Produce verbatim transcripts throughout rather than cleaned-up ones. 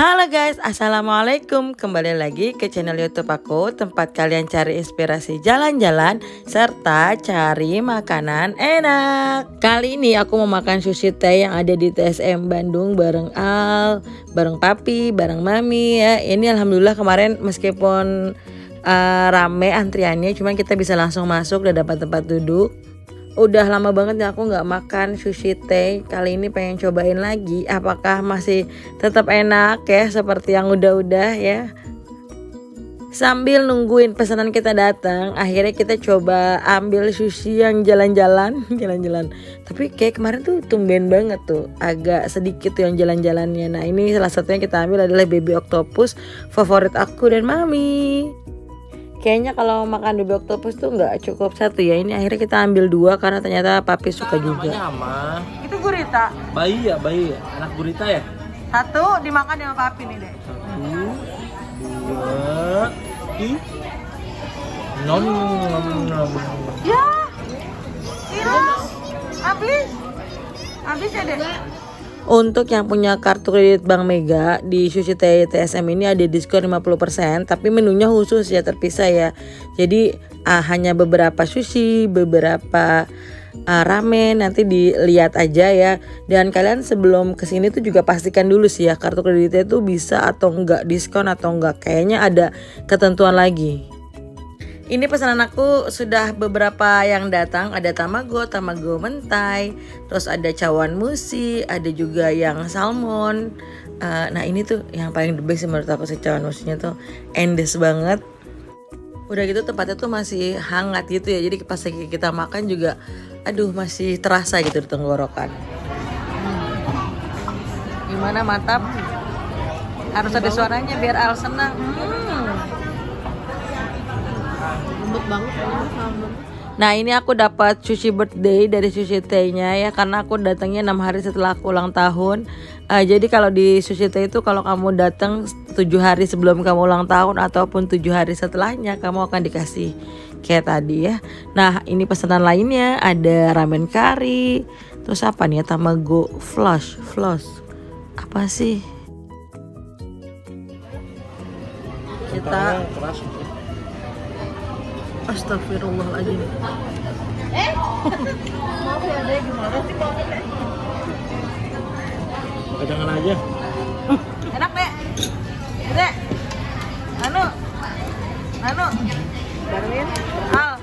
Halo guys, assalamualaikum. Kembali lagi ke channel YouTube aku, tempat kalian cari inspirasi jalan-jalan serta cari makanan enak. Kali ini aku mau makan sushi teh yang ada di T S M Bandung bareng Al, bareng Papi, bareng Mami ya. Ini alhamdulillah kemarin meskipun uh, rame antriannya, cuman kita bisa langsung masuk dan dapat tempat duduk. Udah lama banget ya aku nggak makan sushi teh. Kali ini pengen cobain lagi. Apakah masih tetap enak ya seperti yang udah-udah ya. Sambil nungguin pesanan kita datang, akhirnya kita coba ambil sushi yang jalan-jalan, jalan-jalan. Tapi kayak kemarin tuh tumben banget tuh, agak sedikit tuh yang jalan-jalannya. Nah ini salah satunya kita ambil adalah baby octopus, favorit aku dan Mami. Kayaknya kalau makan baby octopus tuh nggak cukup satu ya. Ini akhirnya kita ambil dua karena ternyata Papi suka nah, juga. Nama. Itu gurita. Bayi ya, bayi ya. Anak gurita ya. Satu dimakan sama Papi nih deh. Satu, dua, tiga. Nom nom nom. Ya. Hilang. Habis. Habis ya deh. Untuk yang punya kartu kredit Bank Mega di Sushi Teh T S M ini ada diskon lima puluh persen, tapi menunya khusus ya, terpisah ya. Jadi ah, hanya beberapa sushi, beberapa ah, ramen, nanti dilihat aja ya. Dan kalian sebelum kesini tuh juga pastikan dulu sih ya kartu kreditnya tuh bisa atau enggak diskon atau enggak. Kayaknya ada ketentuan lagi. Ini pesanan aku sudah beberapa yang datang. Ada tamago, tamago mentai, terus ada cawan musi, ada juga yang salmon. uh, Nah ini tuh yang paling the best menurut aku sih, cawan musinya tuh endes banget. Udah gitu tempatnya tuh masih hangat gitu ya. Jadi pas kita makan juga aduh masih terasa gitu di tenggorokan. hmm. Gimana, mantap? Harus ada suaranya biar Al senang. hmm. banget. Nah ini aku dapat sushi birthday dari Sushi Teh-nya ya, karena aku datangnya enam hari setelah aku ulang tahun. uh, Jadi kalau di Sushi Teh itu kalau kamu datang tujuh hari sebelum kamu ulang tahun ataupun tujuh hari setelahnya, kamu akan dikasih kayak tadi ya. Nah ini pesanan lainnya ada ramen kari. Terus apa nih ya, tamago flash Flash apa sih? Kita Astagfirullahaladzim. Eh, maaf ya deh, gimana sih kalau deh? Jangan aja. Enak deh, deh. Anu, anu. Baruin. Al.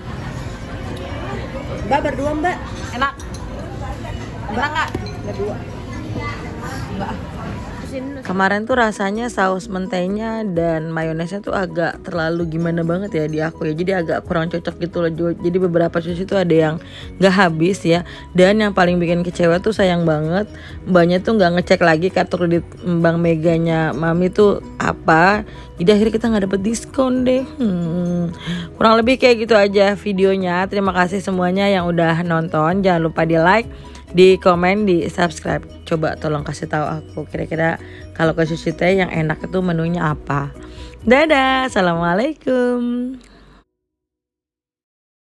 Mbak berdua mbak. Enak. Enak nggak? Berdua. Mbak. Kemarin tuh rasanya saus mentainya dan mayonesnya tuh agak terlalu gimana banget ya di aku ya. Jadi agak kurang cocok gitu loh. Jadi beberapa sushi tuh ada yang gak habis ya. Dan yang paling bikin kecewa tuh sayang banget, mbaknya tuh gak ngecek lagi kartu kredit Bank Meganya Mami tuh apa. Jadi akhirnya kita gak dapet diskon deh. hmm. Kurang lebih kayak gitu aja videonya. Terima kasih semuanya yang udah nonton. Jangan lupa di like, di komen, di subscribe. Coba tolong kasih tahu aku kira-kira kalau ke Sushi Teh yang enak itu menunya apa. Dadah, assalamualaikum.